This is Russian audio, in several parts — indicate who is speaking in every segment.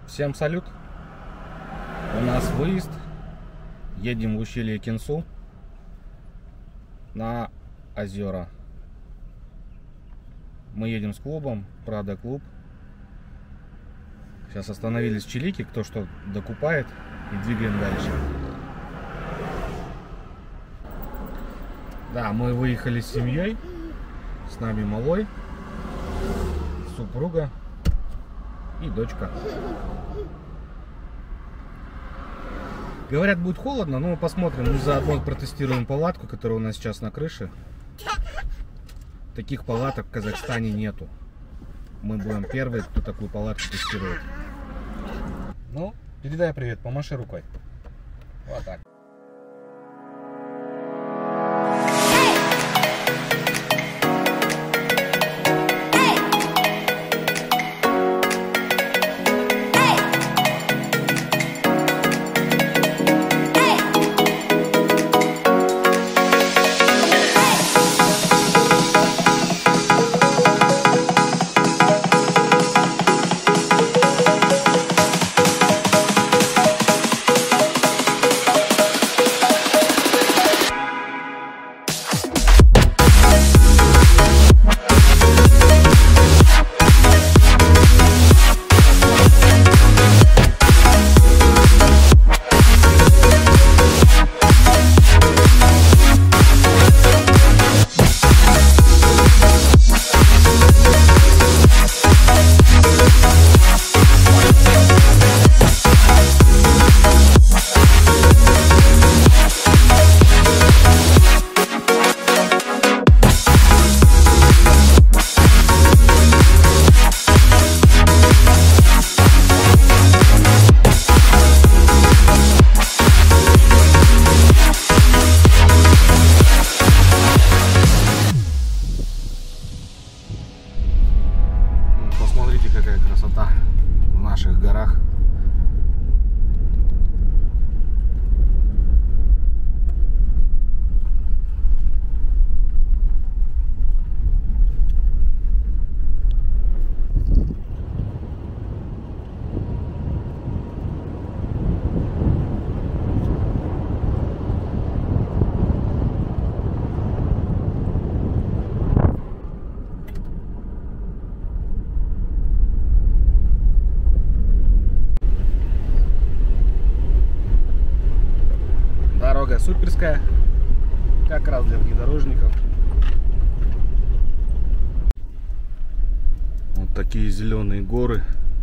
Speaker 1: Всем салют! У нас выезд. Едем в ущелье Кинсу на озера. Мы едем с клубом Prado клуб. Сейчас остановились в Чилике, кто что докупает, и двигаем дальше. Да, мы выехали с семьей. С нами малой, супруга и дочка. Говорят, будет холодно, но мы посмотрим. Мы заодно протестируем палатку, которая у нас сейчас на крыше. Таких палаток в Казахстане нету. Мы будем первые, кто такую палатку тестирует. Ну, передай привет, помаши рукой. Вот так. Посмотрите, какая красота в наших горах. Дорога суперская, как раз для внедорожников. Вот такие зеленые горы.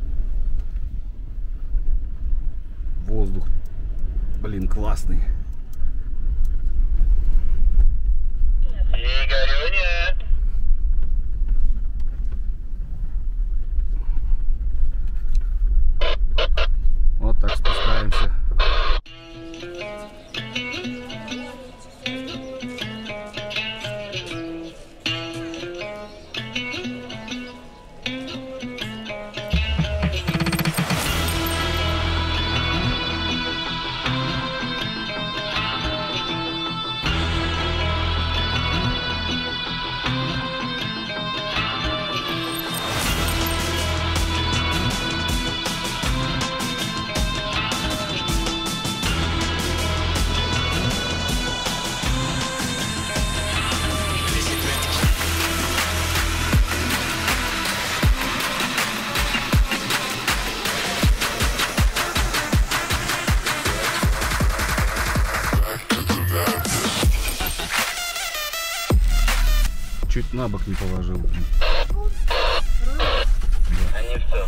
Speaker 1: Воздух, блин, классный.
Speaker 2: Игорюня!
Speaker 1: Вот так спускаемся. Чуть на бок не положил.
Speaker 2: А не все.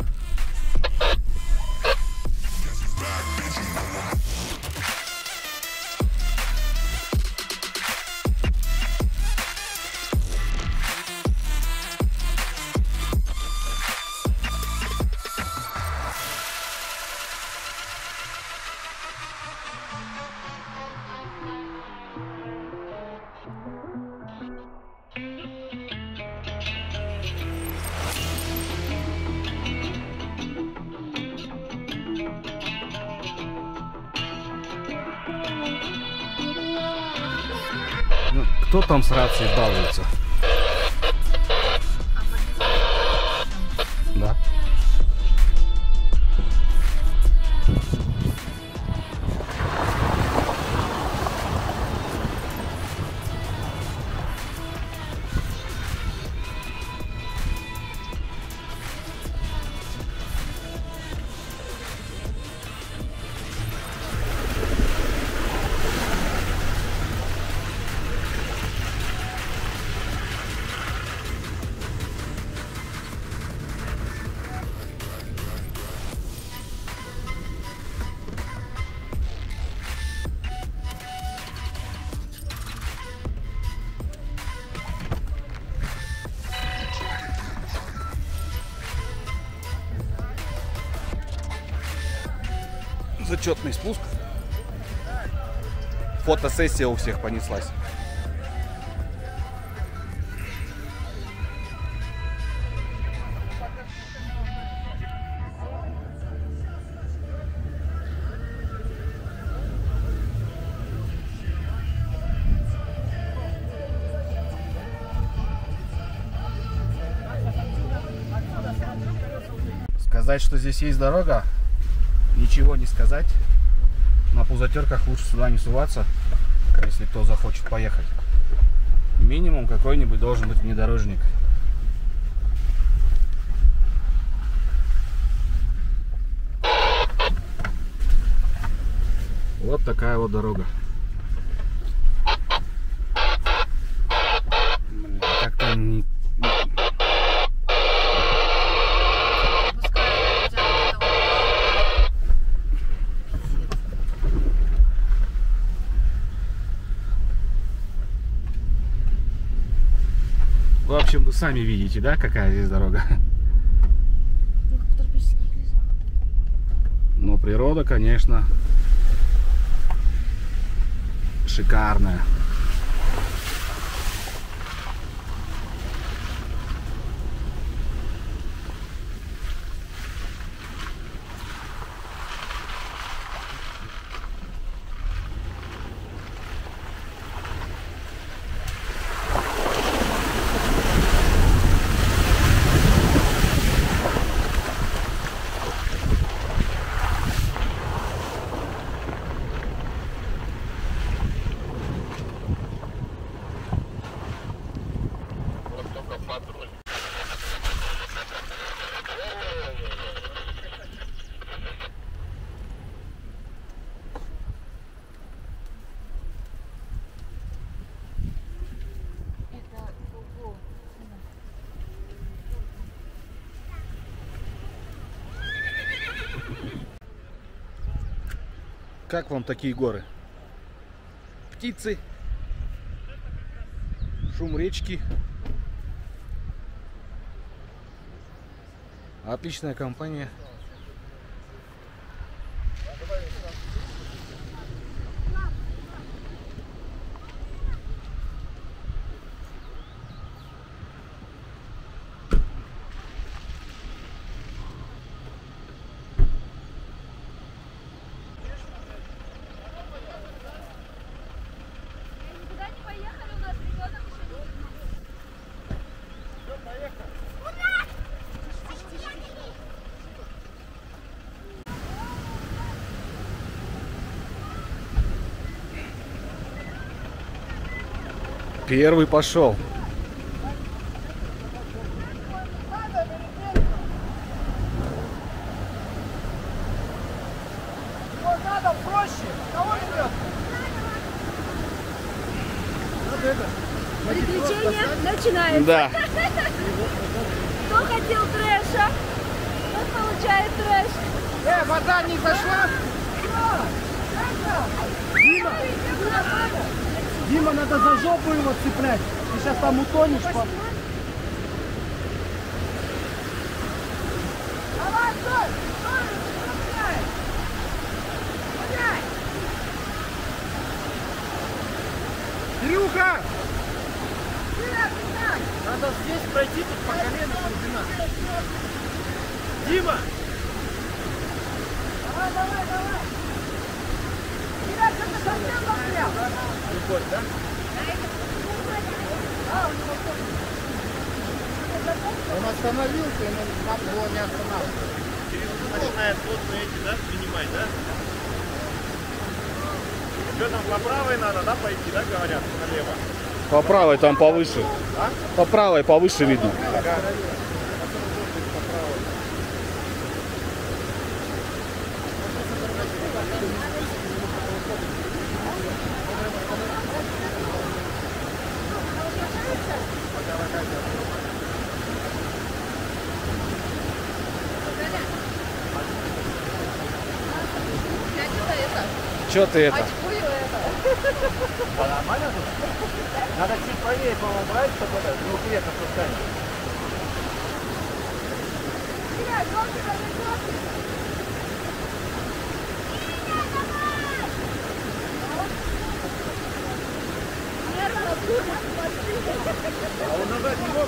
Speaker 1: Ну, кто там с рацией балуется? Да. Зачетный спуск. Фотосессия у всех понеслась. Сказать, что здесь есть дорога, ничего не сказать. На пузатерках лучше сюда не суваться, если кто захочет поехать. Минимум какой-нибудь должен быть внедорожник. Вот такая вот дорога. Как-то не... В общем, вы сами видите, да, какая здесь дорога? Но природа, конечно, шикарная. Как вам такие горы? Птицы, шум речки, отличная компания. Первый пошел.
Speaker 3: Надо проще. Кого идет?
Speaker 4: Приключения начинаются.
Speaker 1: Да.
Speaker 4: Кто хотел трэша, тот получает трэш.
Speaker 3: Вода не зашла? Дима, надо за жопу его цеплять. Ты сейчас там утонешь. Давай, стой! Кирюха! Надо здесь пройти, тут по колено глубина. Дима! Давай! Киря, что ты совсем застрял? Любовь, да? Он остановился, ему надо было не останавливаться.
Speaker 2: Начинает плотные эти, да, принимать, да? Что там, по правой надо, да, пойти, да, говорят, налево?
Speaker 1: По правой там повыше.
Speaker 2: А?
Speaker 1: По правой повыше видно.
Speaker 2: Ага.
Speaker 1: Че ты это?
Speaker 2: А нормально тут? Надо чуть правее, по-моему, брать, чтобы это внутри это пускать.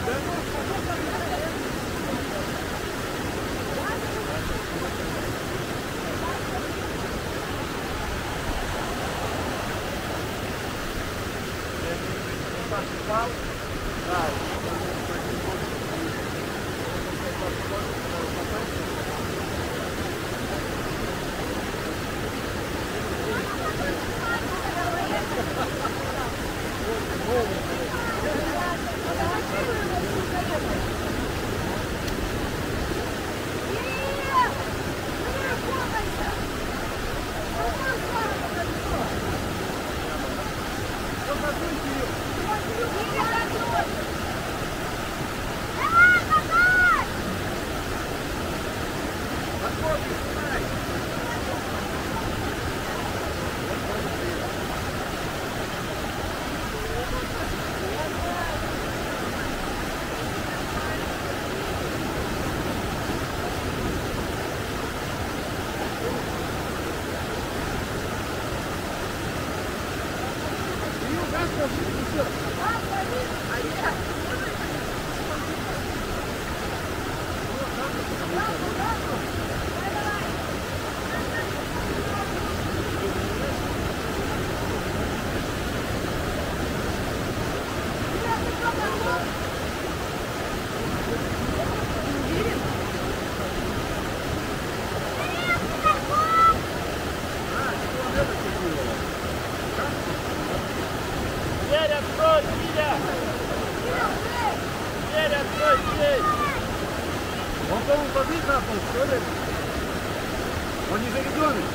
Speaker 2: Он кому побит на пол, что ли? Он не заведенный.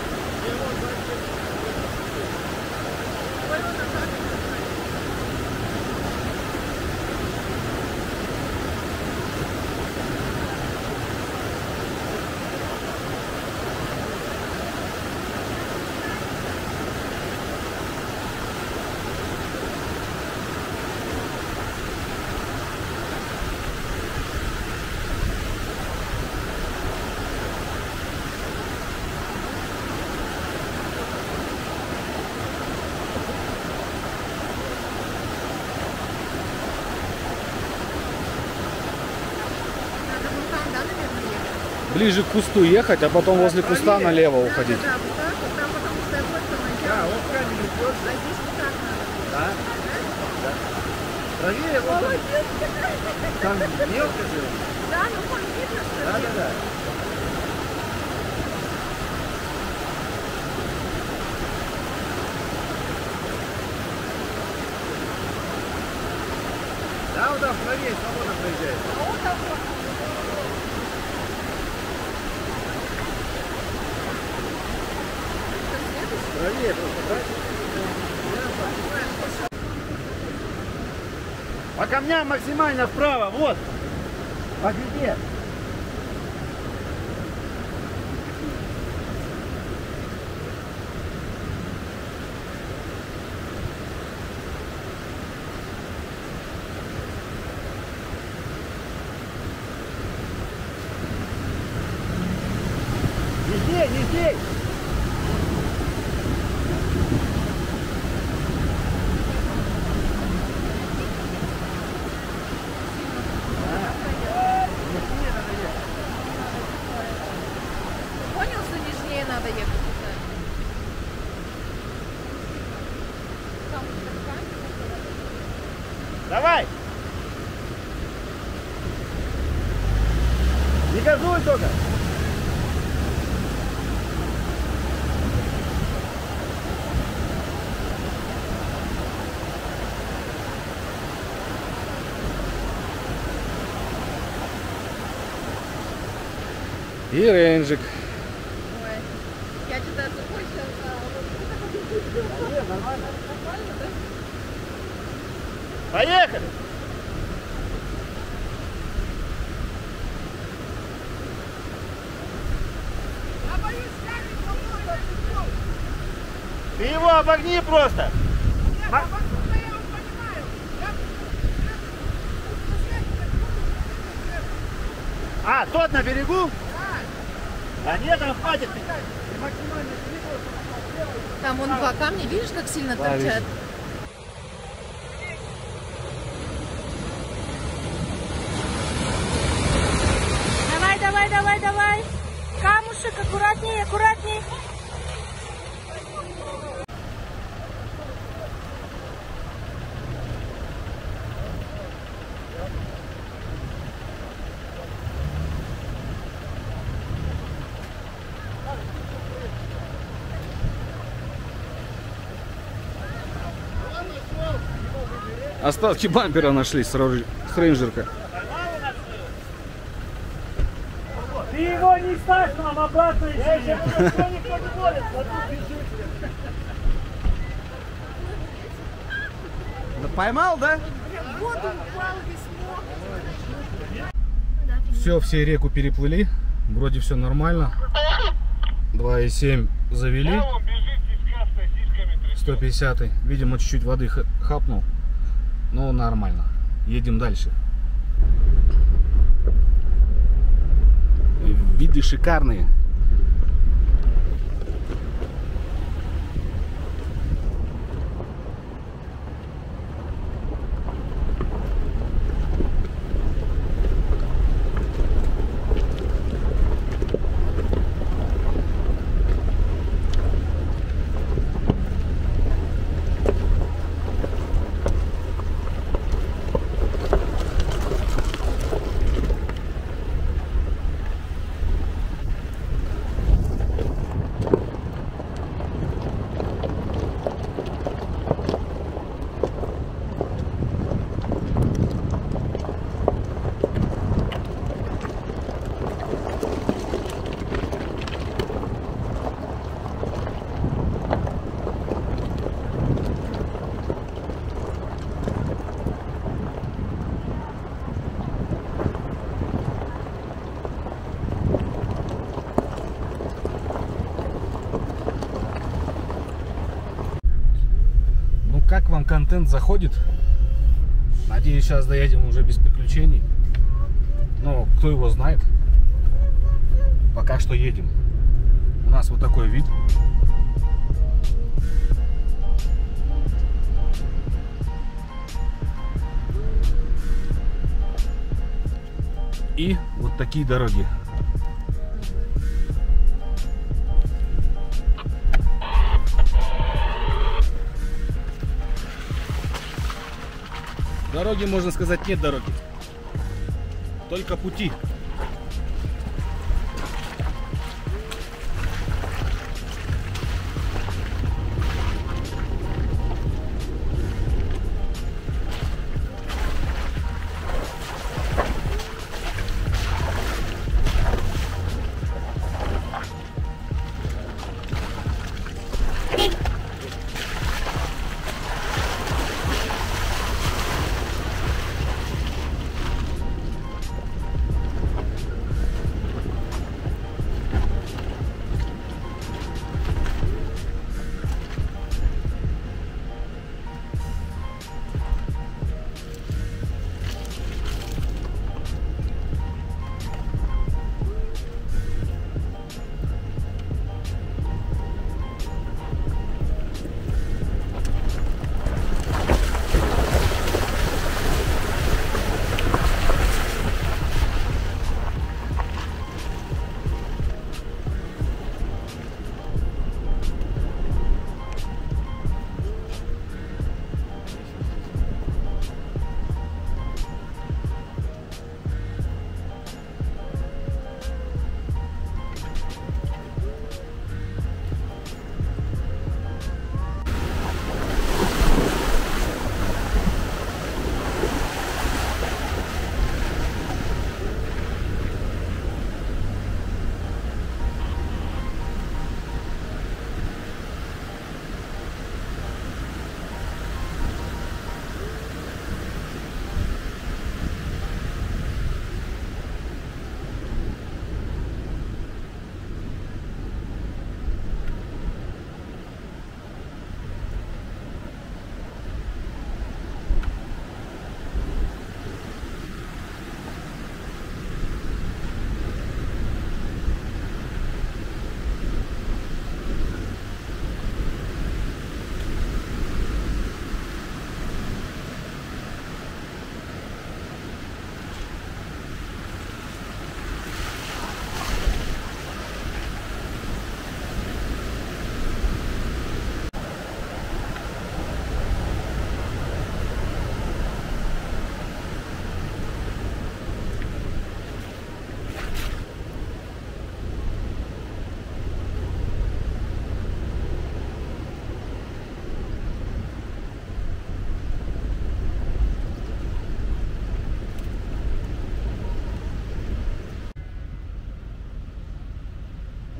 Speaker 1: Ближе к кусту ехать, а потом возле куста налево уходить.
Speaker 4: Да, вот так, вот там, потому что я просто
Speaker 2: Да, вот камень идет.
Speaker 4: а здесь вот так надо.
Speaker 2: Да? Правее, вот
Speaker 4: Молодец!
Speaker 2: там мелко же.
Speaker 4: Да, ну вон видно, что
Speaker 2: Да,
Speaker 4: ли?
Speaker 2: да, да. Да, вот там правее свободно проезжает.
Speaker 4: А вот там вот.
Speaker 2: Правее просто, да? По камням максимально вправо, вот. По гряде. Не здесь, не здесь.
Speaker 4: Понял, что нежнее надо ехать? Там
Speaker 2: Давай! Не газуй только!
Speaker 1: И рейнджик.
Speaker 4: Ой, я что-то сухой сейчас.
Speaker 2: Нет, нормально.
Speaker 4: Нормально, да?
Speaker 2: Поехали!
Speaker 4: Я боюсь камень,
Speaker 2: Ты его обогни просто!
Speaker 4: я его понимаю.
Speaker 2: А, тот на берегу? А нет, там хватит.
Speaker 4: Там вон два камня, видишь, как сильно
Speaker 1: Да,
Speaker 4: торчат?
Speaker 1: вижу.
Speaker 5: давай, давай. Камушек, аккуратней, аккуратней.
Speaker 1: Остатки бампера нашли с рейнджерка.
Speaker 3: Ты его не ставь нам обратно, если никто не борется, а тут бежит.
Speaker 1: Поймал, да?
Speaker 4: В воду упал весь мокрый.
Speaker 1: Все, все реку переплыли. Вроде все нормально. 2,7 завели. 150. Видимо, чуть-чуть воды хапнул. Но нормально. Едем дальше. Виды шикарные. Как вам контент заходит? Надеюсь, сейчас доедем уже без приключений. Но кто его знает? Пока что едем. У нас вот такой вид. И вот такие дороги. Дороги, можно сказать, нет дороги. Только пути.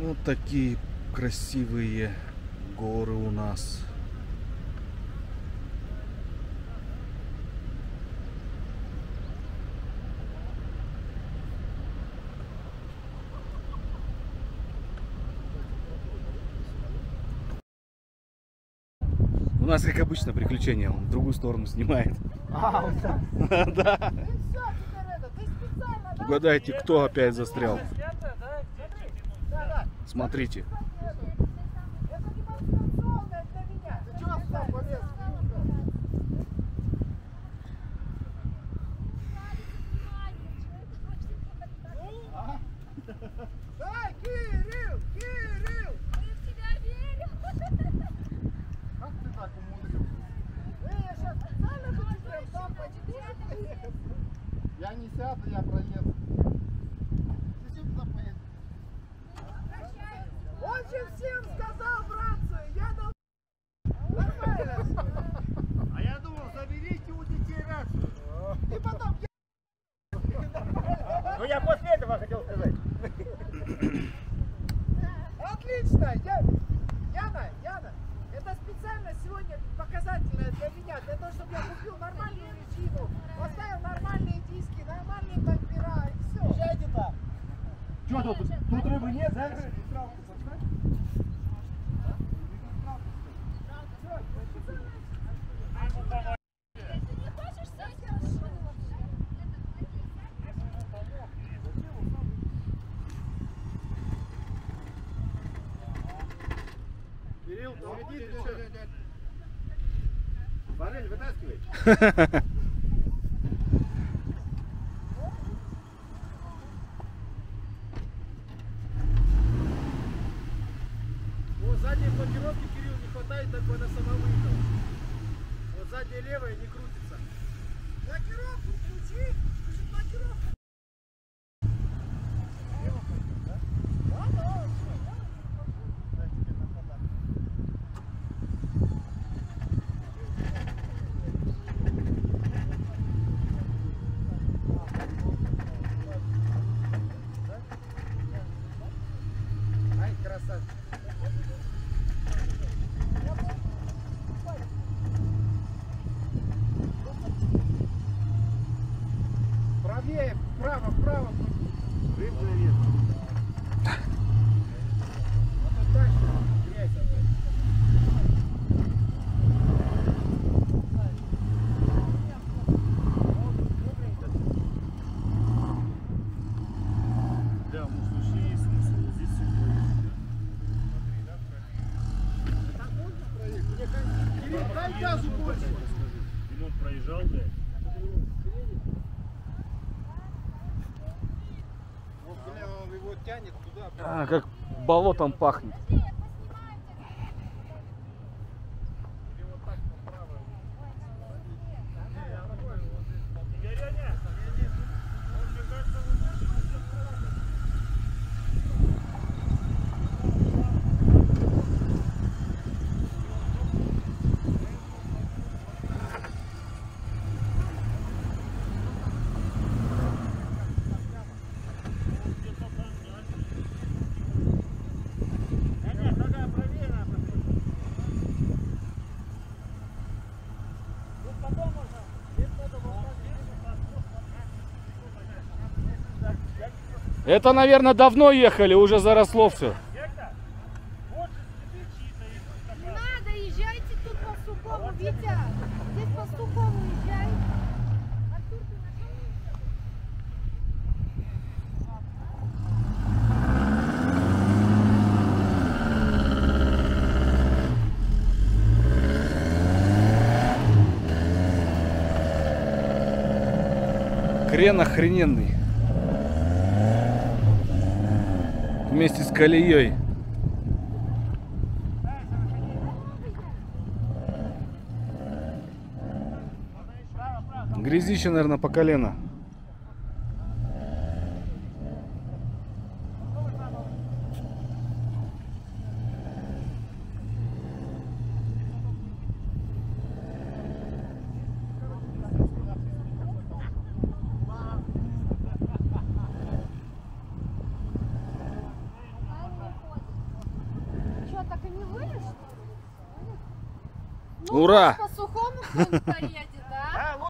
Speaker 1: Вот такие красивые горы у нас. У нас, как обычно, приключения. Он в другую сторону снимает. Да. Угадайте, кто опять застрял. Смотрите.
Speaker 3: Дай, Кирилл! Кирилл!
Speaker 5: Я в тебя верю.
Speaker 2: Как ты так умудрился?
Speaker 3: Я сейчас специально хочу прям там почти.
Speaker 2: Я не сяду, я проеду. Ты сюда поедешь.
Speaker 3: Он же всем сказал в рацию, я дал... Нормально.
Speaker 2: А я думал, заберите у детей рацию.
Speaker 3: И потом
Speaker 2: Ну я после этого хотел сказать.
Speaker 3: Отлично! Яна, это специально сегодня показательное для меня, для того, чтобы я купил нормальную резину, поставил нормальные диски, нормальные бампера и все.
Speaker 2: Езжайте так.
Speaker 3: Что тут рыбы нет, да?
Speaker 5: Не хочешь сесть?
Speaker 2: Кирилл, погоди, ты что? Форель вытаскивай.
Speaker 3: Вот задней блокировки Кирилл не хватает, так бы она сама выехала. Вот задняя левая не крутится. Блокировку включи! Блокировку! Ай, красавчик. Правее, вправо, вправо.
Speaker 2: Рыбная ветка.
Speaker 3: А то дальше грязь опять.
Speaker 2: Да, может вообще есть смысл вот здесь все проехать, да?
Speaker 3: Так можно проехать? Мне кажется, Кирилл, дай газу больше.
Speaker 2: Димон проезжал, да?
Speaker 3: Вот, бля, он его тянет туда.
Speaker 1: А, как болотом пахнет. Это, наверное, давно ехали, уже заросло все.
Speaker 5: Не надо, езжайте тут по сухому, Витя. Здесь по сухому езжай. Артур, ты нашел?
Speaker 1: Крен охрененный. Вместе с колеей. Грязище, наверное, по колено. Ура!
Speaker 5: По сухому кто-то поедет, да?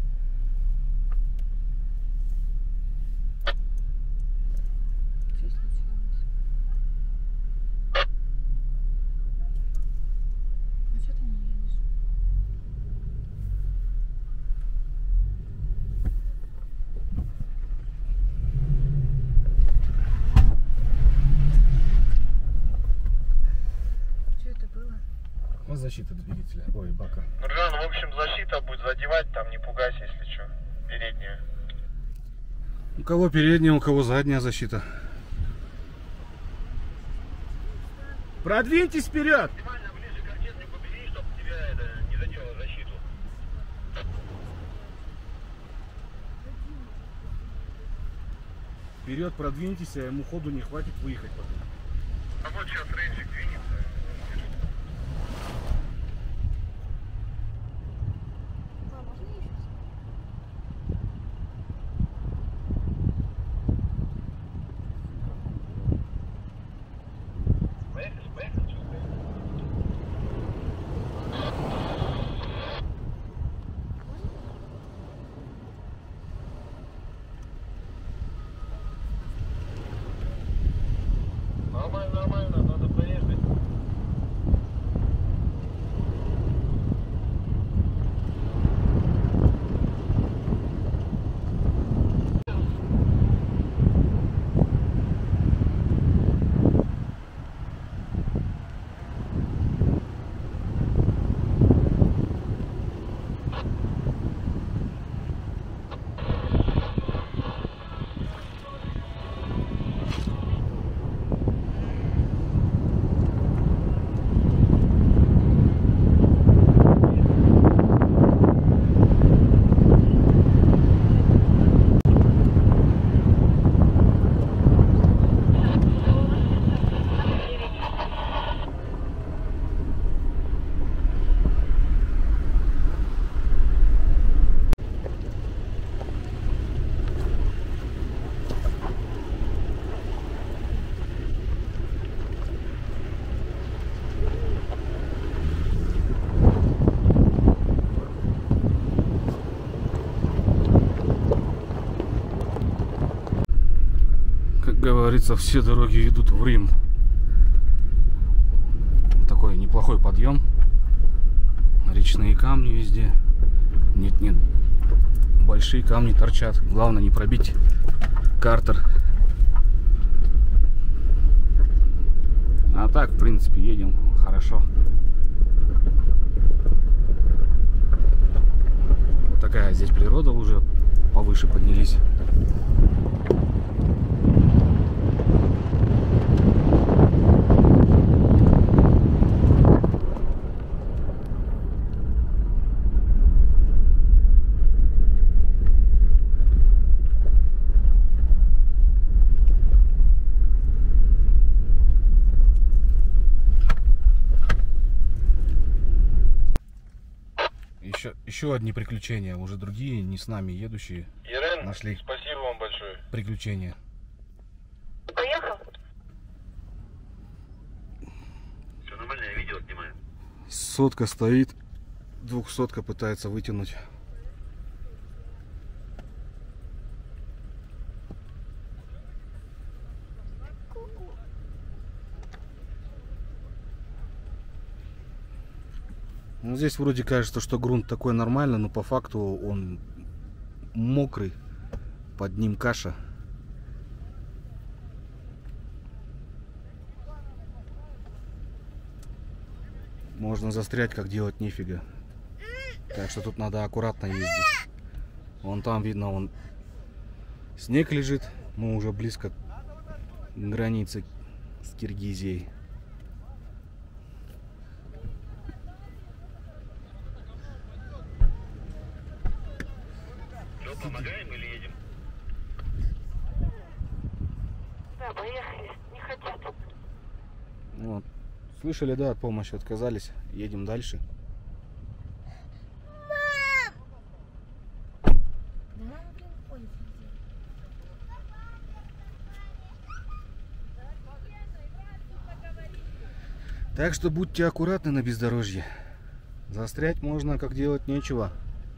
Speaker 1: Вот защита двигателя. Ой, бака.
Speaker 2: Нуржан, в общем, защита будет задевать, там не пугайся, если что. Переднюю.
Speaker 1: У кого передняя, у кого задняя защита. Продвиньтесь вперед!
Speaker 2: Максимально ближе к картиннику бери, чтобы тебя не задело защиту.
Speaker 1: Вперед продвиньтесь, а ему ходу не хватит выехать потом.
Speaker 2: А вот сейчас рейнджик двинется. Нормально, надо проехать.
Speaker 1: Как говорится, все дороги ведут в Рим. Такой неплохой подъем. Речные камни везде. Нет, большие камни торчат. Главное не пробить картер. А так, в принципе, едем хорошо. Вот такая здесь природа, уже повыше поднялись. Еще одни приключения, уже другие, не с нами едущие,
Speaker 2: Ирен,
Speaker 1: нашли
Speaker 2: спасибо вам большое.
Speaker 1: приключения.
Speaker 5: Поехал?
Speaker 2: Все нормально, я видео снимаю.
Speaker 1: Сотка стоит, 200-ка пытается вытянуть. Ну, здесь вроде кажется, что грунт такой нормальный, но по факту он мокрый, под ним каша. Можно застрять, как делать нефига. Так что тут надо аккуратно ездить. Вон там видно, вон снег лежит. Мы уже близко к границе с Киргизией.
Speaker 2: Помогаем или едем?
Speaker 5: Да, поехали. Не хотят.
Speaker 1: Вот. Слышали, да, от помощи отказались. Едем дальше.
Speaker 5: Да, блин, ходит везде.
Speaker 1: Так что будьте аккуратны на бездорожье. Застрять можно, как делать нечего.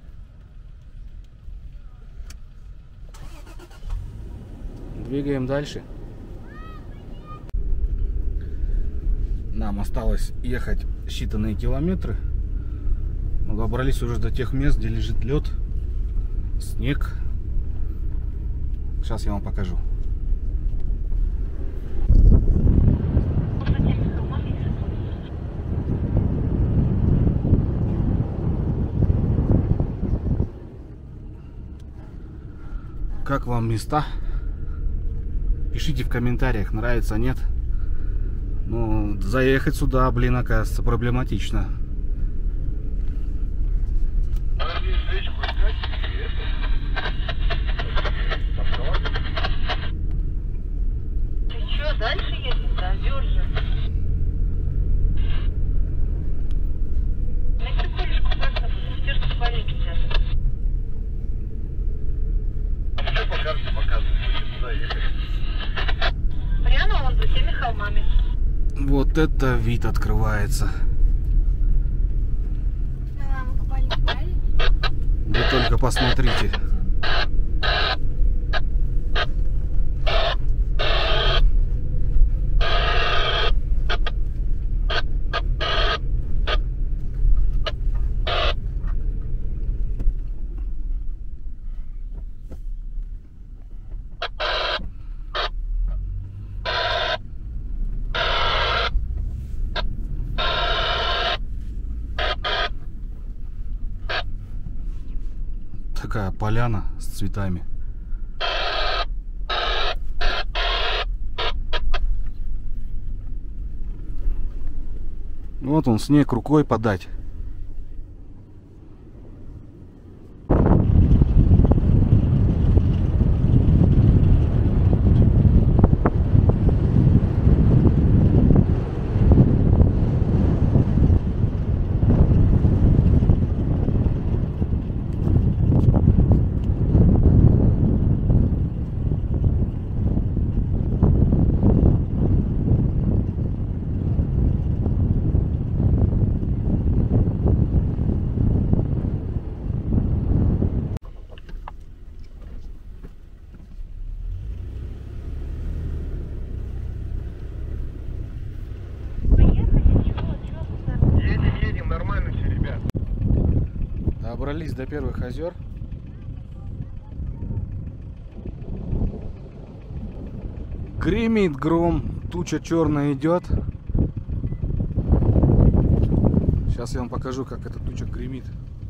Speaker 1: Двигаем дальше. Нам осталось ехать считанные километры. Мы добрались уже до тех мест, где лежит лед, снег. Сейчас я вам покажу. Как вам места? Пишите в комментариях, нравится, нет. Ну, заехать сюда, блин, оказывается, проблематично.
Speaker 6: Ты что, дальше едем? Да, же. На секундочку, как-то буду. Где же смотреть сейчас?
Speaker 2: А что по карте показывает? Куда ехать?
Speaker 6: Прямо вон за теми холмами.
Speaker 1: Вот это вид открывается.
Speaker 4: Мама, купальник брали?
Speaker 1: Вы только посмотрите. Такая поляна с цветами. Вот он, снег рукой подать.
Speaker 2: Едем, нормально все, ребят.
Speaker 1: Добрались до первых озер. Гремит гром, туча черная идет. Сейчас я вам покажу, как эта туча гремит.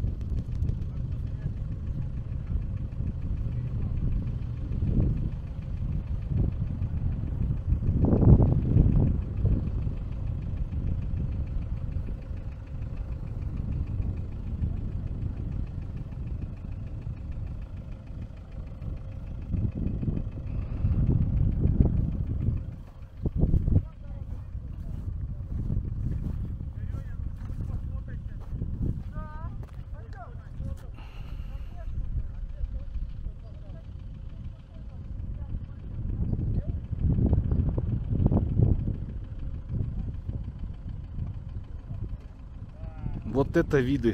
Speaker 1: Вот это виды.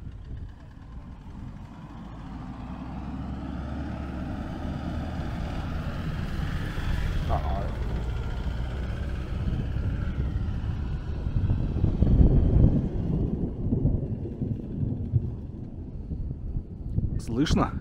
Speaker 1: Слышно?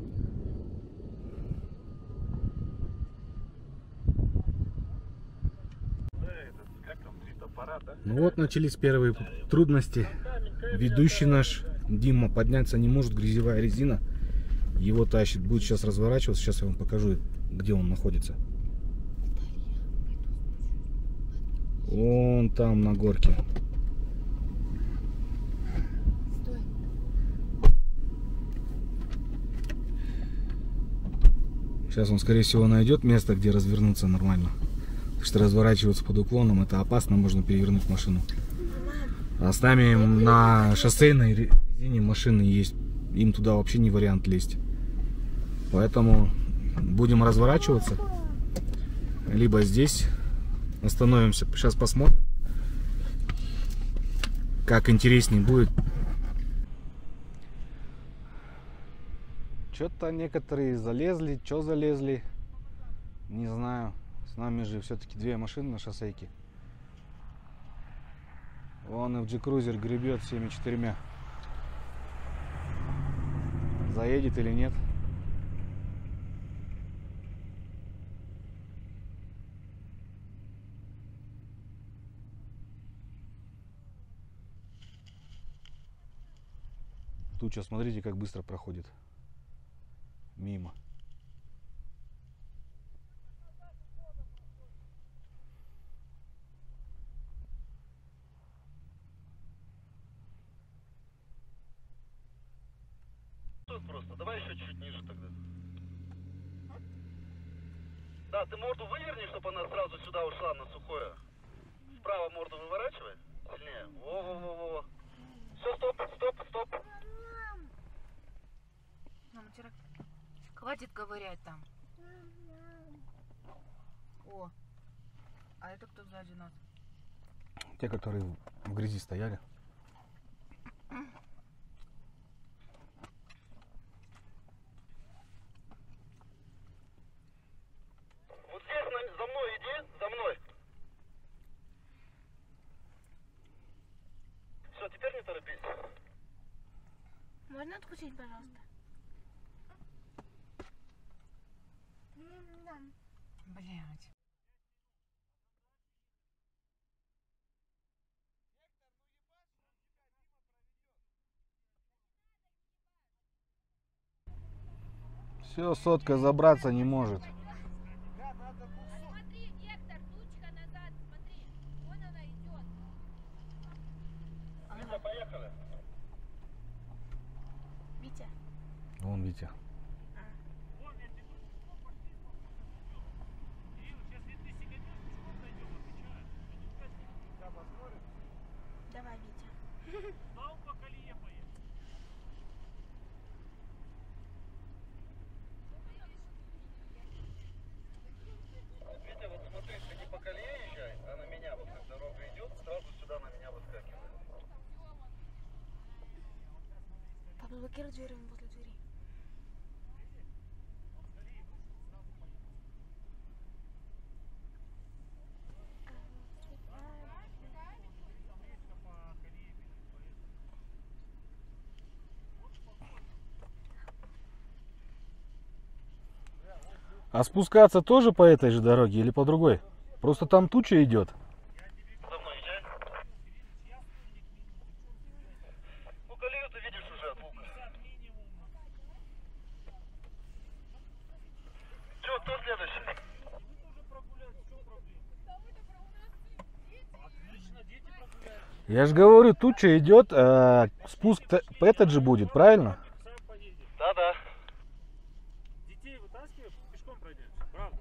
Speaker 1: Ну вот начались первые трудности. Ведущий наш Дима подняться не может, грязевая резина. Его тащит, будет сейчас разворачиваться. Сейчас я вам покажу, где он находится. Вон там на горке.
Speaker 4: Стой.
Speaker 1: Сейчас он, скорее всего, найдет место, где развернуться нормально. Потому что разворачиваться под уклоном — это опасно, можно перевернуть машину. А с нами на шоссейной резине машины есть, им туда вообще не вариант лезть. Поэтому будем разворачиваться. Либо здесь остановимся, сейчас посмотрим, как интереснее будет Что-то некоторые залезли, что залезли, не знаю. С нами же все-таки 2 машины на шоссейке. Вон FG Cruiser гребет всеми 4. Заедет или нет? Туча, смотрите, как быстро проходит мимо.
Speaker 7: Тут просто, давай еще чуть ниже тогда. Да, ты морду выверни, чтобы она сразу сюда ушла на сухое. Вправо морду выворачивай. Сильнее. Во-во-во-во. Все, стоп.
Speaker 5: Мама, вчера... Хватит ковырять там. О, а это кто сзади нас?
Speaker 1: Те, которые в грязи стояли.
Speaker 7: Вот здесь за мной иди, за мной. Все, теперь не торопись.
Speaker 4: Можно откусить, пожалуйста?
Speaker 5: Блять.
Speaker 1: Все, сотка забраться не может.
Speaker 5: Смотри, Гектор, тучка назад, смотри. Вон она идет.
Speaker 7: Витя, поехали.
Speaker 4: Витя.
Speaker 1: Вон Витя.
Speaker 4: Давай, Витя.
Speaker 7: Витя, вот смотри, ты не по колее езжай, а на меня, вот как дорога идет, сразу сюда на меня выскакивай.
Speaker 4: Папа, блокируй дверь, он возле двери.
Speaker 1: А спускаться тоже по этой же дороге или по другой? Просто там туча идет.
Speaker 7: За мной езжай. Ну, колею ты видишь уже от лука. Че, кто следующий?
Speaker 1: Я же говорю, туча идет, а спуск этот же будет, правильно?
Speaker 7: Да-да.
Speaker 2: Детей вытаскивай, пешком пройдемся, правда.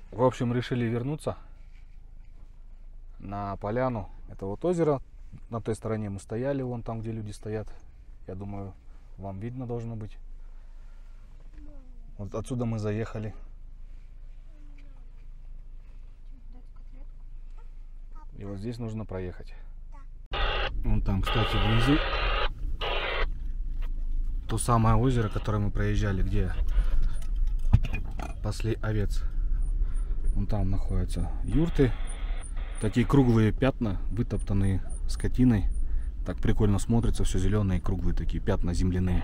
Speaker 1: В общем, решили вернуться на поляну. Это вот озеро. На той стороне мы стояли, вон там, где люди стоят. Я думаю, вам видно должно быть. Вот отсюда мы заехали. И вот здесь нужно проехать. Вон там, кстати, внизу то самое озеро, которое мы проезжали, где пасли овец. Вон там находятся юрты. Такие круглые пятна, вытоптанные скотиной. Так прикольно смотрится, все зеленые, круглые такие пятна земляные.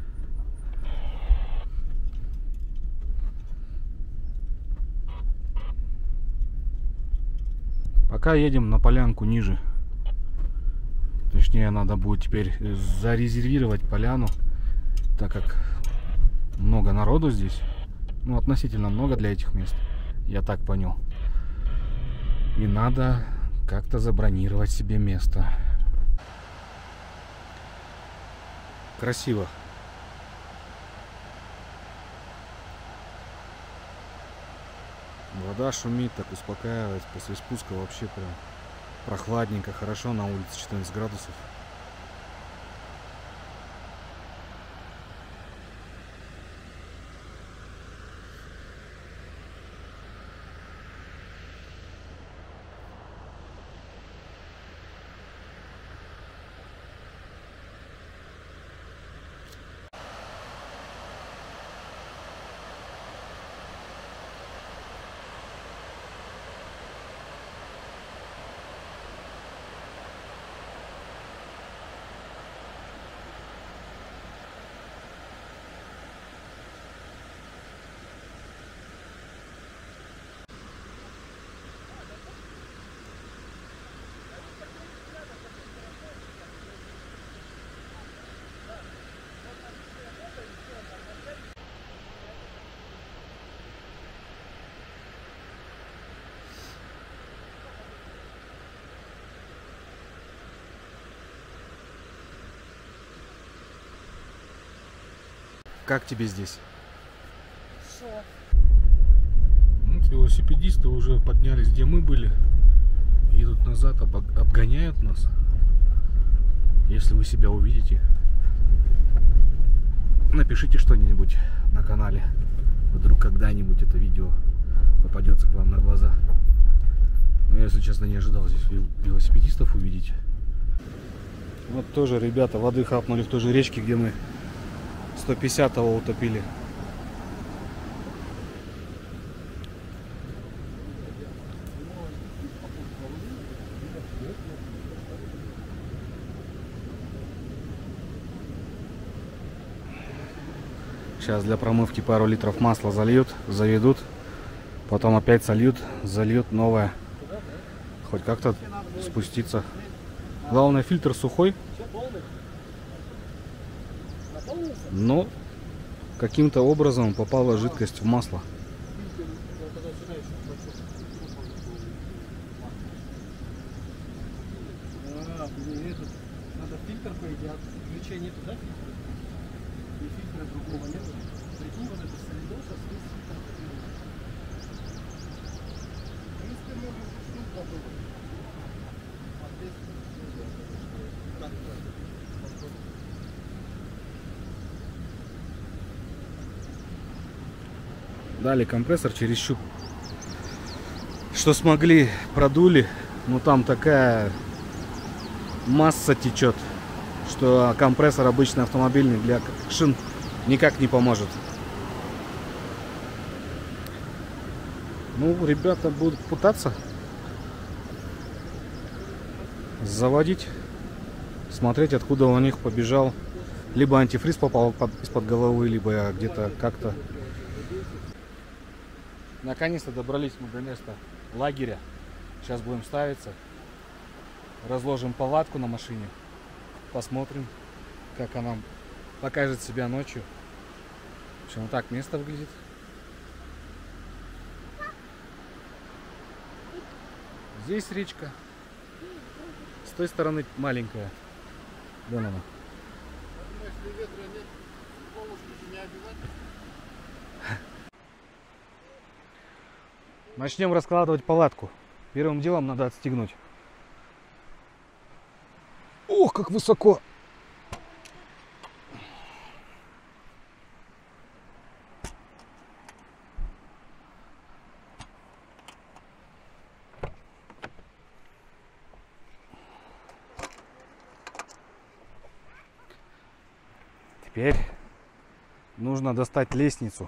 Speaker 1: Пока едем на полянку ниже. Точнее, надо будет теперь зарезервировать поляну, так как много народу здесь. Ну, относительно много для этих мест, я так понял. И надо как-то забронировать себе место. Красиво. Вода шумит, так успокаивает. После спуска вообще прям прохладненько, хорошо. На улице 14 градусов. Как тебе здесь? Вот велосипедисты уже поднялись, где мы были. Едут назад, обгоняют нас. Если вы себя увидите, напишите что-нибудь на канале. Вдруг когда-нибудь это видео попадется к вам на глаза. Но я, если честно, не ожидал здесь велосипедистов увидеть. Вот тоже ребята воды хапнули в той же речке, где мы 150-го утопили. Сейчас для промывки пару литров масла зальют, заведут, потом опять сольют, зальют новое. Хоть как-то спуститься. Главное, фильтр сухой. Но каким-то образом попала жидкость в масло.
Speaker 2: Надо фильтр, по идее, ключей нету, да? И фильтра другого нету. Прикинь, вот это солидоса, здесь фильтр. В принципе, можно штук попробовать.
Speaker 1: Дали компрессор через щуп. Что смогли, продули. Но там такая масса течет, что компрессор обычный автомобильный для шин никак не поможет. Ну, ребята будут пытаться заводить, смотреть, откуда у них побежал. Либо антифриз попал из-под головы, либо где-то как-то. Наконец-то добрались мы до места лагеря. Сейчас будем ставиться. Разложим палатку на машине. Посмотрим, как она покажет себя ночью. В общем, вот так место выглядит. Здесь речка. С той стороны маленькая. Вон она.
Speaker 2: Если ветра нет, полностью не обязательно.
Speaker 1: Начнем раскладывать палатку. Первым делом надо отстегнуть. Ох, как высоко! Теперь нужно достать лестницу.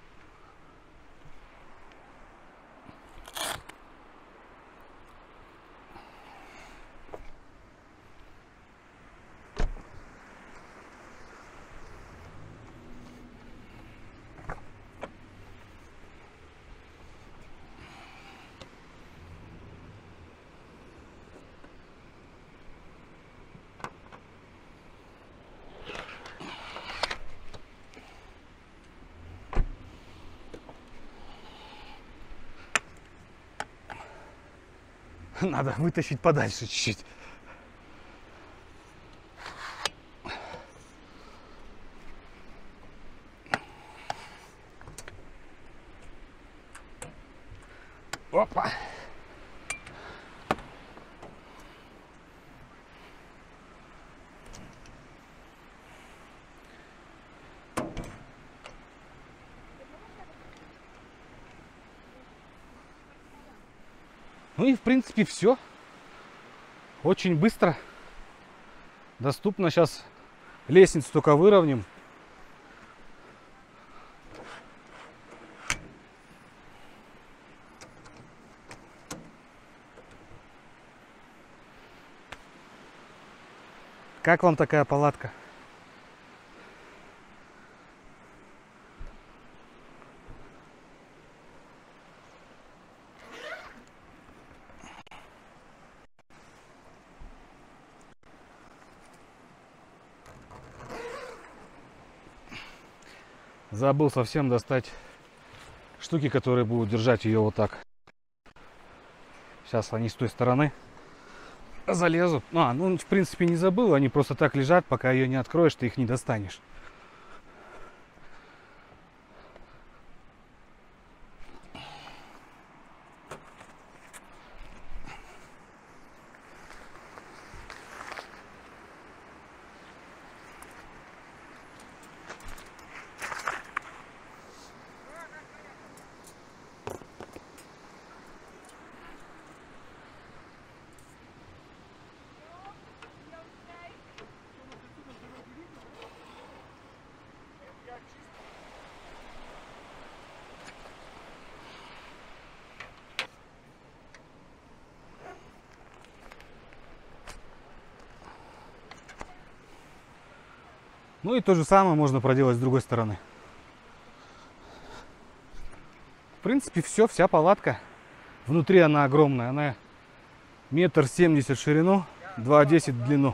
Speaker 1: Надо вытащить подальше чуть-чуть. Опа. Ну и в принципе все. Очень быстро. Доступно. Сейчас лестницу только выровняем. Как вам такая палатка? Забыл совсем достать штуки, которые будут держать ее вот так. Сейчас они с той стороны залезут. Ну, в принципе, не забыл. Они просто так лежат, пока ее не откроешь, ты их не достанешь. Ну и то же самое можно проделать с другой стороны. В принципе, все, вся палатка. Внутри она огромная. Она 1,70 м в ширину, 2,10 м в длину.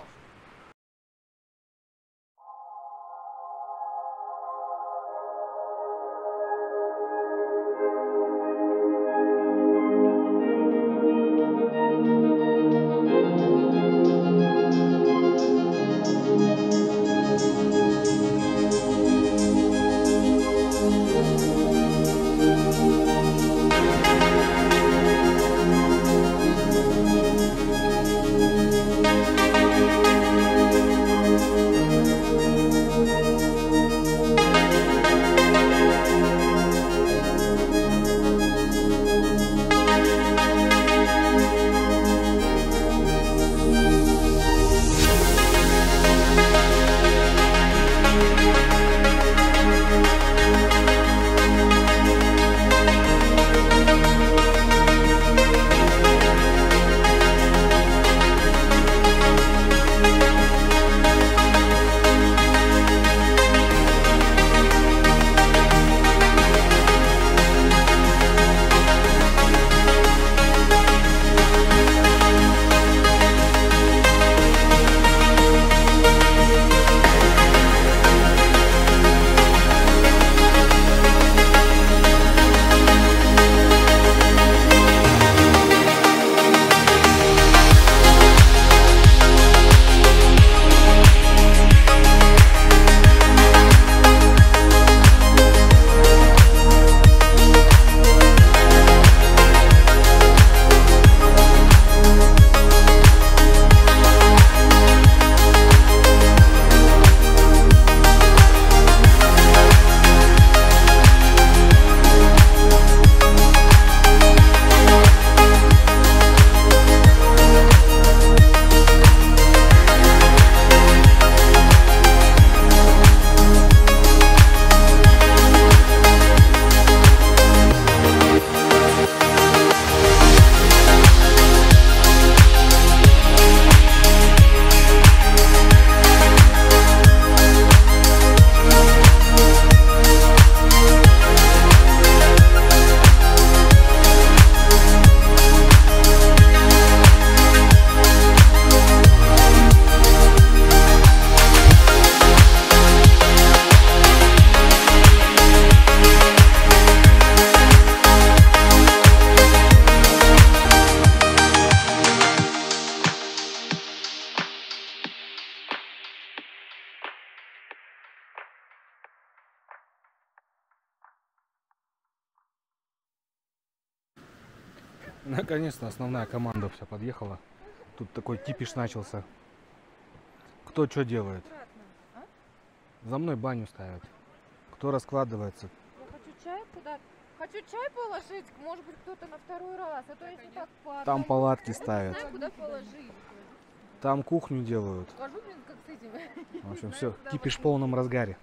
Speaker 1: Наконец-то основная команда вся подъехала. Тут такой кипиш начался. Кто что делает? За мной баню ставят. Кто раскладывается?
Speaker 5: Я хочу чай куда-то. Хочу чай положить, может быть, кто-то на второй раз. А то если так падает.
Speaker 1: Там палатки
Speaker 5: Не
Speaker 1: ставят.
Speaker 5: знаю, куда положить.
Speaker 1: Там кухню делают.
Speaker 5: Хожу, блин, как с этим.
Speaker 1: В общем, все, кипиш в полном разгаре.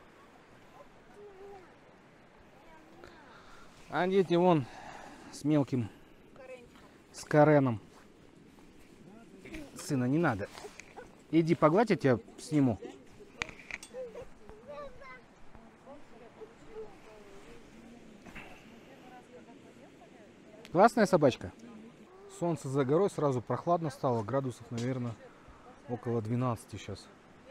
Speaker 1: А дети вон с мелким, с Кареном. Сына, не надо. Иди погладь, я тебя сниму. Классная собачка. Солнце за горой, сразу прохладно стало. Градусов, наверное, около 12 сейчас.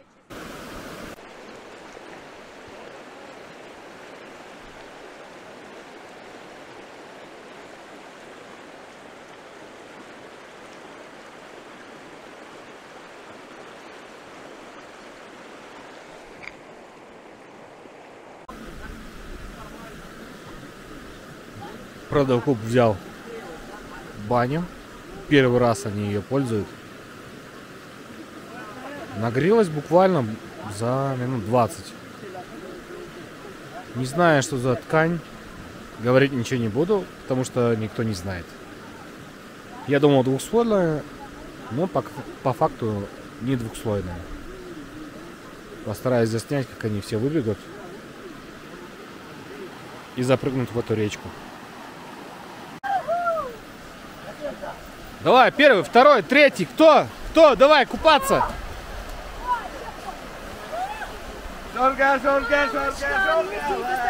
Speaker 1: Продавкоп взял баню. Первый раз они ее пользуют. Нагрелась буквально за минут 20. Не знаю, что за ткань. Говорить ничего не буду, потому что никто не знает. Я думал двухслойная, но по факту не двухслойная. Постараюсь заснять, как они все выбегут и запрыгнут в эту речку. Давай, первый, второй, третий. Кто? Кто? Давай, купаться.
Speaker 2: Шорга, шорга, шорга, шорга.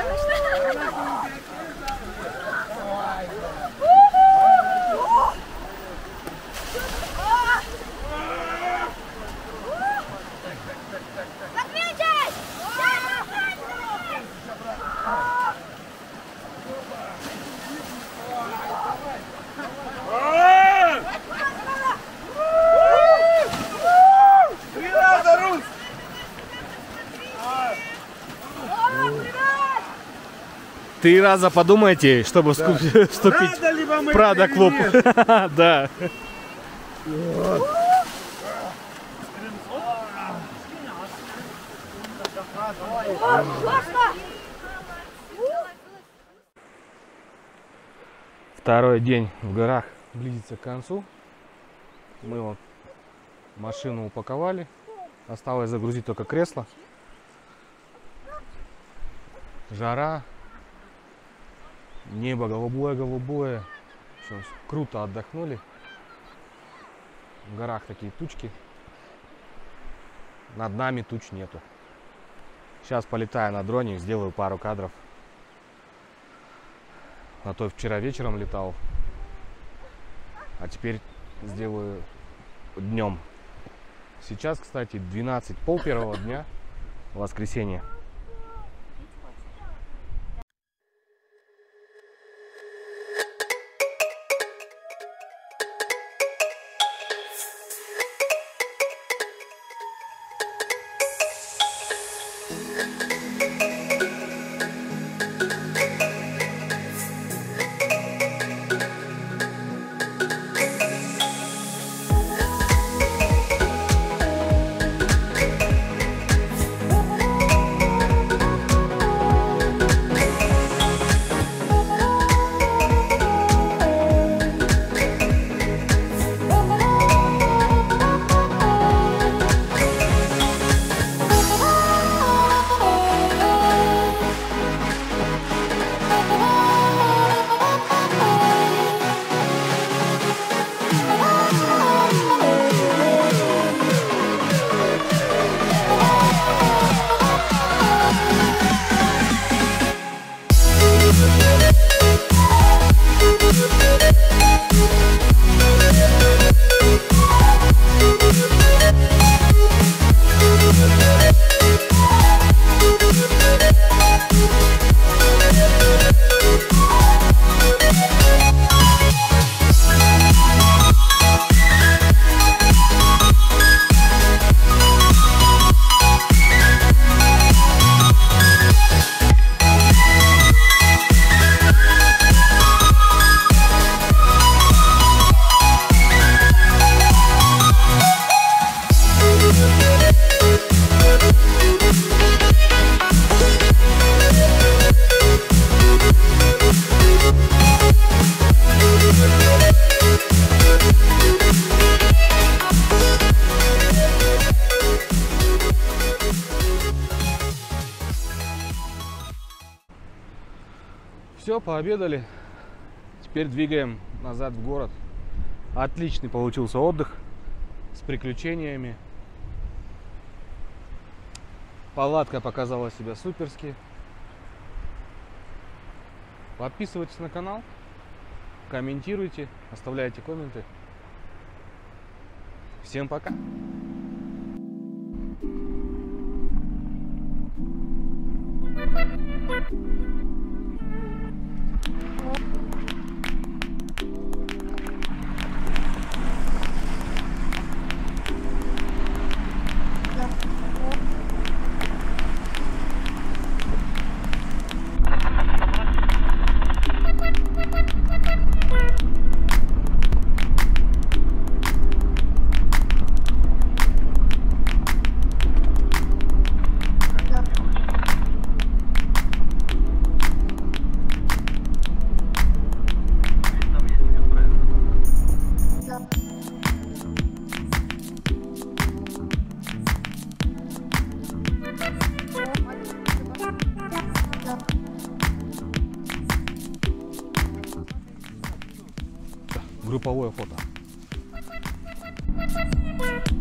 Speaker 1: Три раза подумайте, чтобы вступить в Прада клуб. Да. Второй день в горах близится к концу. Мы вот машину упаковали. Осталось загрузить только кресло. Жара. Небо голубое-голубое. Круто отдохнули. В горах такие тучки. Над нами туч нету. Сейчас полетаю на дроне, сделаю пару кадров. А то вчера вечером летал. А теперь сделаю днем. Сейчас, кстати, 12, пол первого дня, воскресенье. пообедали. Теперь двигаем назад в город. Отличный получился отдых с приключениями. Палатка показала себя суперски. Подписывайтесь на канал, комментируйте, оставляйте комменты. Всем пока! Групповое фото.